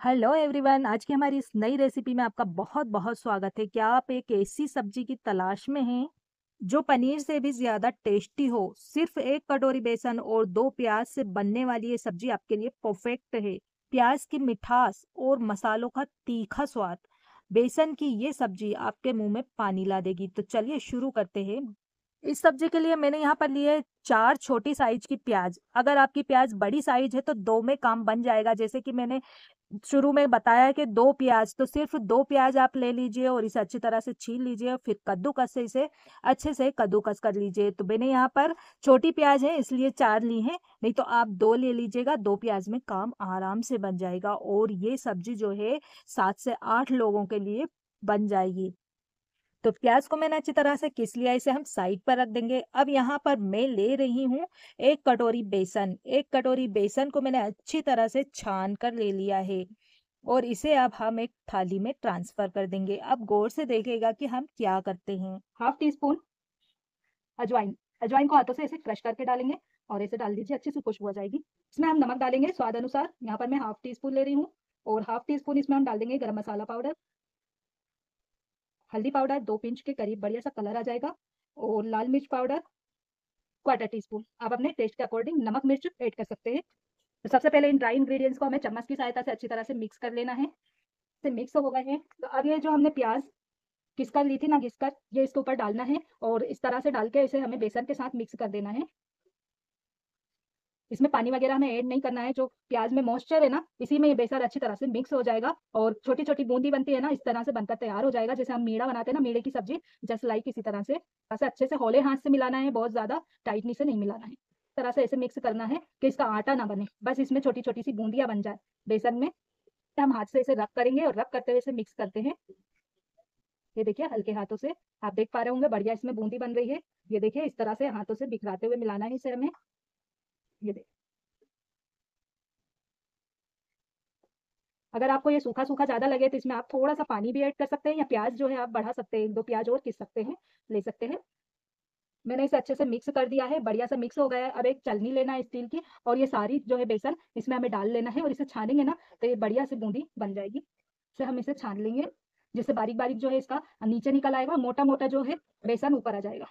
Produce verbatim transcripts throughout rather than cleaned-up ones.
Hello everyone, आज की हमारी इस नई रेसिपी में आपका बहुत बहुत स्वागत है। क्या आप एक ऐसी सब्जी की तलाश में हैं जो पनीर से भी ज्यादा टेस्टी हो? सिर्फ एक कटोरी बेसन और दो प्याज से बनने वाली ये सब्जी आपके लिए परफेक्ट है। प्याज की मिठास और मसालों का तीखा स्वाद, बेसन की ये सब्जी आपके मुंह में पानी ला देगी। तो चलिए शुरू करते हैं। इस सब्जी के लिए मैंने यहाँ पर लिए चार छोटी साइज की प्याज। अगर आपकी प्याज बड़ी साइज है तो दो में काम बन जाएगा। जैसे कि मैंने शुरू में बताया है कि दो प्याज, तो सिर्फ दो प्याज आप ले लीजिए और इसे अच्छी तरह से छील लीजिए और फिर कद्दूकस से इसे अच्छे से कद्दूकस कर लीजिए। तो मैंने यहाँ पर छोटी प्याज है इसलिए चार ली हैं, नहीं तो आप दो ले लीजिएगा। दो प्याज में काम आराम से बन जाएगा और ये सब्जी जो है सात से आठ लोगों के लिए बन जाएगी। तो प्याज को मैंने अच्छी तरह से किस लिया, इसे हम साइड पर रख देंगे। अब यहाँ पर मैं ले रही हूँ एक कटोरी बेसन। एक कटोरी बेसन को मैंने अच्छी तरह से छान कर ले लिया है और इसे अब हम एक थाली में ट्रांसफर कर देंगे। अब गौर से देखिएगा कि हम क्या करते हैं। हाफ टी स्पून अजवाइन। अजवाइन को हाथों से ऐसे क्रश करके डालेंगे और ऐसे डाल दीजिए, अच्छी सी खुशबू आ जाएगी। इसमें हम नमक डालेंगे स्वाद अनुसार। यहाँ पर मैं हाफ टी स्पून ले रही हूँ और हाफ टी स्पून इसमें हम डाल देंगे गरम मसाला पाउडर। हल्दी पाउडर दो पिंच के करीब, बढ़िया सा कलर आ जाएगा। और लाल मिर्च पाउडर क्वार्टर टी स्पून। आप अपने टेस्ट के अकॉर्डिंग नमक मिर्च ऐड कर सकते हैं। तो सबसे पहले इन ड्राई इंग्रेडिएंट्स को हमें चम्मच की सहायता से अच्छी तरह से मिक्स कर लेना है। से मिक्स हो गए हैं तो अब ये जो हमने प्याज घिस कर ली थी ना, घिस कर ये इसके ऊपर डालना है और इस तरह से डाल के इसे हमें बेसन के साथ मिक्स कर देना है। इसमें पानी वगैरह हमें ऐड नहीं करना है। जो प्याज में मॉइस्चर है ना, इसी में ये बेसन अच्छी तरह से मिक्स हो जाएगा और छोटी छोटी बूंदी बनती है ना, इस तरह से बनकर तैयार हो जाएगा। जैसे हम मीड़ा बनाते हैं ना, मीड़े की सब्जी, जस्ट लाइक इसी तरह से। ऐसे अच्छे से हौले हाथ से मिलाना है, बहुत ज्यादा टाइटली से नहीं मिलाना है। इस तरह से ऐसे मिक्स करना है कि इसका आटा ना बने, बस इसमें छोटी छोटी सी बूंदियां बन जाए बेसन में। हम हाथ से इसे रब करेंगे और रब करते हुए इसे मिक्स करते हैं। ये देखिए हल्के हाथों से आप देख पा रहे होंगे, बढ़िया इसमें बूंदी बन रही है। ये देखिए इस तरह से हाथों से बिखराते हुए मिलाना है इसे हमें। ये देखिए, अगर आपको ये सूखा सूखा ज्यादा लगे तो इसमें आप थोड़ा सा पानी भी ऐड कर सकते हैं या प्याज जो है आप बढ़ा सकते हैं, एक दो प्याज और किस सकते हैं, ले सकते हैं। मैंने इसे अच्छे से मिक्स कर दिया है, बढ़िया से मिक्स हो गया है। अब एक चलनी लेना है स्टील की और ये सारी जो है बेसन इसमें हमें डाल लेना है और इसे छानेंगे ना तो ये बढ़िया से बूंदी बन जाएगी। फिर हम इसे छान लेंगे, जिससे बारीक बारीक जो है इसका नीचे निकल आएगा, मोटा मोटा जो है बेसन ऊपर आ जाएगा।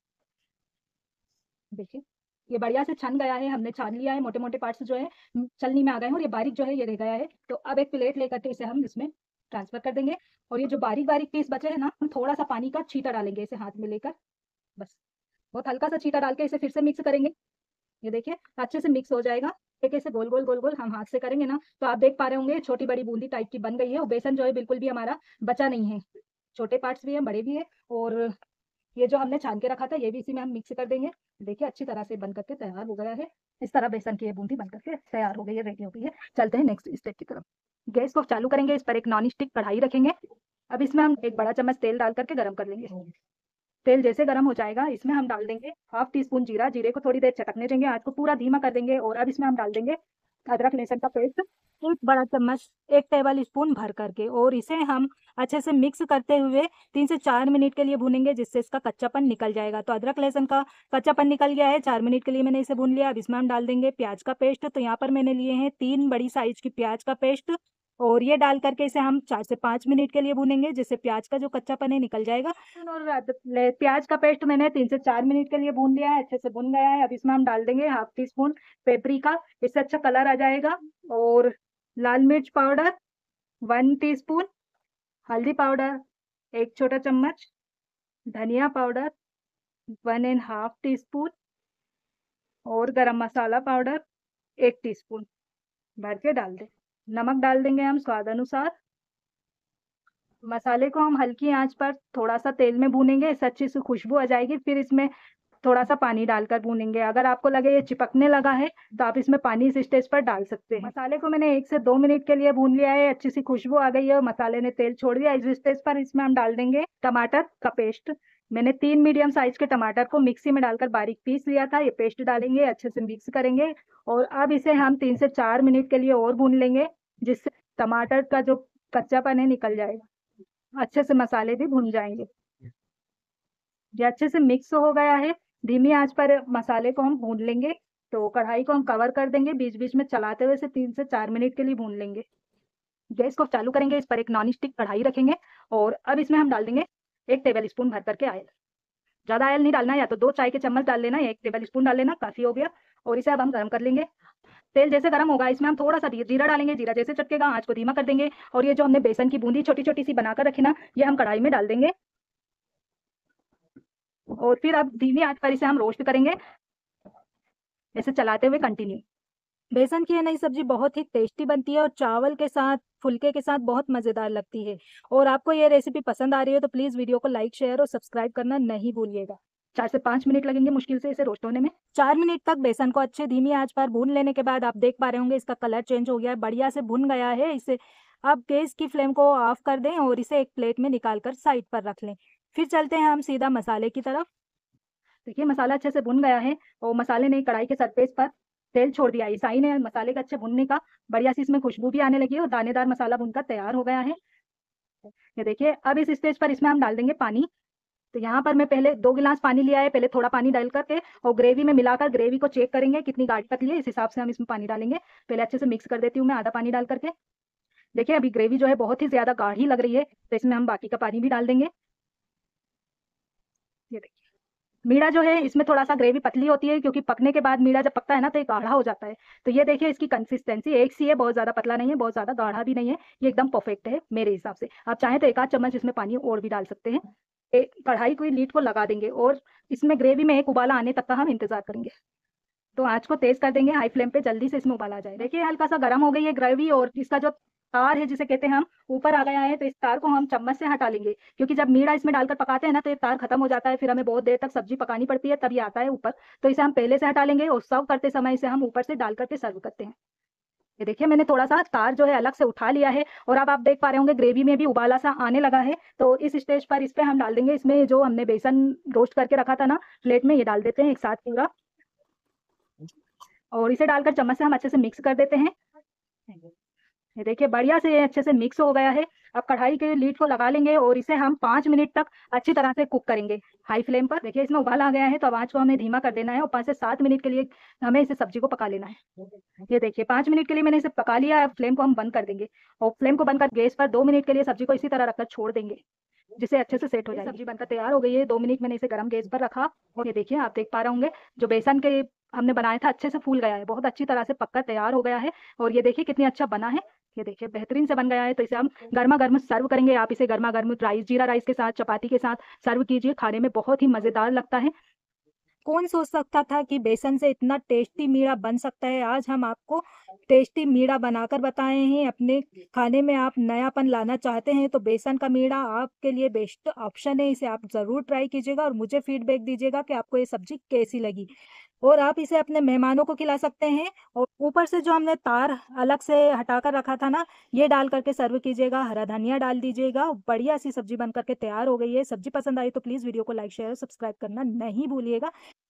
देखिए ये बढ़िया से छन गया है, हमने छान लिया है, मोटे मोटे पार्ट्स जो है चलनी में आ गए हैं और ये बारीक जो है ये रह गया है। तो अब एक प्लेट लेकर के इसे हम इसमें ट्रांसफर कर देंगे और ये जो बारीक बारीक पीस बचे हैं ना, हम थोड़ा सा पानी का छींटा डालेंगे इसे हाथ में लेकर, बस बहुत हल्का सा छींटा डाल के इसे फिर से मिक्स करेंगे। ये देखिए अच्छे से मिक्स हो जाएगा। एक ऐसे गोल गोल गोल गोल हम हाथ से करेंगे ना तो आप देख पा रहे होंगे छोटी बड़ी बूंदी टाइप की बन गई है और बेसन जो है बिल्कुल भी हमारा बचा नहीं है। छोटे पार्ट्स भी हैं, बड़े भी है। और ये जो हमने छान के रखा था ये भी इसी में हम मिक्स कर देंगे। देखिए अच्छी तरह से बन करके तैयार हो गया है। इस तरह बेसन की ये बूंदी बन करके तैयार हो गई है, रेडी हो गई है। चलते हैं नेक्स्ट स्टेप की तरफ। गैस को चालू करेंगे, इस पर एक नॉन स्टिक कढ़ाई रखेंगे। अब इसमें हम एक बड़ा चम्मच तेल डाल करके गर्म कर लेंगे। तेल जैसे गर्म हो जाएगा इसमें हम डाल देंगे हाफ टी स्पून जीरा। जीरे को थोड़ी देर चटकने देंगे, आँच को पूरा धीमा कर देंगे। और अब इसमें हम डाल देंगे अदरक लहसुन का पेस्ट, एक बड़ा चम्मच, एक टेबल स्पून भर करके, और इसे हम अच्छे से मिक्स करते हुए तीन से चार मिनट के लिए भूनेंगे, जिससे इसका कच्चापन निकल जाएगा। तो अदरक लहसुन का कच्चापन निकल गया है, चार मिनट के लिए मैंने इसे भून लिया। अब इसमें हम डाल देंगे प्याज का पेस्ट। तो यहाँ पर मैंने लिए हैं तीन बड़ी साइज की प्याज का पेस्ट और ये डाल करके इसे हम चार से पाँच मिनट के लिए भूनेंगे, जिससे प्याज का जो कच्चापन है निकल जाएगा। और अद- ले- प्याज का पेस्ट मैंने तीन से चार मिनट के लिए भून लिया है, अच्छे से भून गया है। अब इसमें हम डाल देंगे हाफ टी स्पून पेपरिका, इससे अच्छा कलर आ जाएगा। और लाल मिर्च पाउडर वन टीस्पून, हल्दी पाउडर एक छोटा चम्मच, धनिया powder one and half teaspoon और गरम मसाला पाउडर एक टीस्पून भर के डाल दें। नमक डाल देंगे हम स्वाद अनुसार। मसाले को हम हल्की आंच पर थोड़ा सा तेल में भूनेंगे, इससे अच्छी सी खुशबू आ जाएगी। फिर इसमें थोड़ा सा पानी डालकर भूनेंगे। अगर आपको लगे ये चिपकने लगा है तो आप इसमें पानी इस स्टेज पर डाल सकते हैं। मसाले को मैंने एक से दो मिनट के लिए भून लिया है, अच्छी सी खुशबू आ गई है और मसाले ने तेल छोड़ दिया। इस स्टेज पर इसमें हम डाल देंगे टमाटर का पेस्ट। मैंने तीन मीडियम साइज के टमाटर को मिक्सी में डालकर बारीक पीस लिया था, ये पेस्ट डालेंगे, अच्छे से मिक्स करेंगे। और अब इसे हम तीन से चार मिनट के लिए और भून लेंगे, जिससे टमाटर का जो कच्चापन है निकल जाएगा, अच्छे से मसाले भी भुन जाएंगे। ये अच्छे से मिक्स हो गया है, धीमी आंच पर मसाले को हम भून लेंगे। तो कढ़ाई को हम कवर कर देंगे, बीच बीच में चलाते हुए इसे तीन से चार मिनट के लिए भून लेंगे। गैस को चालू करेंगे, इस पर एक नॉन स्टिक कढ़ाई रखेंगे और अब इसमें हम डाल देंगे एक टेबल स्पून भर करके ऑयल। ज़्यादा ऑयल नहीं डालना है, या तो दो चाय के चम्मच डाल लेना, एक टेबल स्पून डाल लेना, काफ़ी हो गया। और इसे अब हम गर्म कर लेंगे। तेल जैसे गर्म होगा इसमें हम थोड़ा सा जीरा डालेंगे। जीरा जैसे चटकेगा आँच को धीमा कर देंगे और ये जो हमने बेसन की बूंदी छोटी छोटी सी बनाकर रखी ना, ये हम कढ़ाई में डाल देंगे और फिर अब धीमी आंच पर इसे हम रोस्ट करेंगे, ऐसे चलाते हुए कंटिन्यू। बेसन की ये नई सब्जी बहुत ही टेस्टी बनती है और चावल के साथ, फुल्के के साथ बहुत मज़ेदार लगती है। और आपको ये रेसिपी पसंद आ रही है तो प्लीज़ वीडियो को लाइक, शेयर और सब्सक्राइब करना नहीं भूलिएगा। चार से पाँच मिनट लगेंगे मुश्किल से इसे रोस्ट होने में। चार मिनट तक बेसन को अच्छे धीमी आंच पर भून लेने के बाद आप देख पा रहे होंगे इसका कलर चेंज हो गया है, बढ़िया से भुन गया है। इसे अब गैस की फ्लेम को ऑफ कर दें और इसे एक प्लेट में निकाल कर साइड पर रख लें। फिर चलते हैं हम सीधा मसाले की तरफ। देखिए मसाला अच्छे से भुन गया है और मसाले ने कढ़ाई के सरफेस पर तेल छोड़ दिया है। ईसाई ने मसाले का अच्छे भुनने का बढ़िया सी इसमें खुशबू भी आने लगी है और दानेदार मसाला भुनकर तैयार हो गया है। ये देखिए अब इस स्टेज पर इसमें हम डाल देंगे पानी। तो यहाँ पर मैं पहले दो गिलास पानी लिया है, पहले थोड़ा पानी डाल करके और ग्रेवी में मिलाकर ग्रेवी को चेक करेंगे कितनी गाढ़ी पतली है, इस हिसाब से हम इसमें पानी डालेंगे। पहले अच्छे से मिक्स कर देती हूँ मैं आधा पानी डाल करके। देखिए अभी ग्रेवी जो है बहुत ही ज़्यादा गाढ़ी लग रही है, तो इसमें हम बाकी का पानी भी डाल देंगे। ये देखिए मीड़ा जो है इसमें थोड़ा सा ग्रेवी पतली होती है क्योंकि पकने के बाद मीड़ा जब पकता है ना तो ये गाढ़ा हो जाता है। तो ये देखिए इसकी कंसिस्टेंसी एक सी है, बहुत ज़्यादा पतला नहीं है, बहुत ज़्यादा गाढ़ा भी नहीं है, ये एकदम परफेक्ट है मेरे हिसाब से। आप चाहें तो एक आध चम्मच इसमें पानी और भी डाल सकते हैं। एक कढ़ाई को लीड को लगा देंगे और इसमें ग्रेवी में एक उबाला आने तक का हम इंतजार करेंगे। तो आँच को तेज़ कर देंगे हाई फ्लेम पे, जल्दी से इसमें उबाल आ जाए। देखिए हल्का सा गर्म हो गई है ग्रेवी और इसका जो तार है जिसे कहते हैं हम, ऊपर आ गया है। तो इस तार को हम चम्मच से हटा लेंगे क्योंकि जब मीड़ा इसमें डालकर पकाते हैं ना तो ये तार खत्म हो जाता है, फिर हमें बहुत देर तक सब्जी पकानी पड़ती है तब ये आता है ऊपर। तो इसे हम पहले से हटा लेंगे और सर्व करते समय इसे हम ऊपर से डाल करके सर्व करते हैं। ये देखिए मैंने थोड़ा सा तार जो है अलग से उठा लिया है और अब आप देख पा रहे होंगे ग्रेवी में भी उबाला सा आने लगा है। तो इस स्टेज पर इस पे हम डाल देंगे इसमें जो हमने बेसन रोस्ट करके रखा था ना प्लेट में, ये डाल देते हैं एक साथ पूरा और इसे डालकर चम्मच से हम अच्छे से मिक्स कर देते हैं। ये देखिए बढ़िया से ये अच्छे से मिक्स हो गया है। अब कढ़ाई के लीड को लगा लेंगे और इसे हम पाँच मिनट तक अच्छी तरह से कुक करेंगे हाई फ्लेम पर। देखिए इसमें उबाल आ गया है तो अब आँच को हमें धीमा कर देना है और पाँच से सात मिनट के लिए हमें इसे सब्जी को पका लेना है। ये देखिए पाँच मिनट के लिए मैंने इसे पका लिया है। अब फ्लेम को हम बंद कर देंगे और फ्लेम को बंद कर गैस पर दो मिनट के लिए सब्जी को इसी तरह रखकर छोड़ देंगे जिसे अच्छे से सेट हो जाए। सब्जी बनकर तैयार हो गई है। दो मिनट मैंने इसे गर्म गैस पर रखा और ये देखिए आप देख पा रहे होंगे जो बेसन के हमने बनाया था अच्छे से फूल गया है, बहुत अच्छी तरह से पककर तैयार हो गया है। और ये देखिए कितनी अच्छा बना है, ये देखिए बेहतरीन से बन गया है। तो इसे हम गर्मा गर्म सर्व करेंगे। आप इसे गर्मा गर्म राइस, जीरा राइस के साथ, चपाती के साथ सर्व कीजिए, खाने में बहुत ही मज़ेदार लगता है। कौन सोच सकता था कि बेसन से इतना टेस्टी मीड़ा बन सकता है। आज हम आपको टेस्टी मीड़ा बनाकर बताए हैं। अपने खाने में आप नयापन लाना चाहते हैं तो बेसन का मीड़ा आपके लिए बेस्ट ऑप्शन है। इसे आप ज़रूर ट्राई कीजिएगा और मुझे फीडबैक दीजिएगा कि आपको ये सब्जी कैसी लगी। और आप इसे अपने मेहमानों को खिला सकते हैं और ऊपर से जो हमने तार अलग से हटाकर रखा था ना, ये डाल करके सर्व कीजिएगा। हरा धनिया डाल दीजिएगा। बढ़िया सी सब्जी बन करके तैयार हो गई है। सब्जी पसंद आई तो प्लीज़ वीडियो को लाइक, शेयर और सब्सक्राइब करना नहीं भूलिएगा।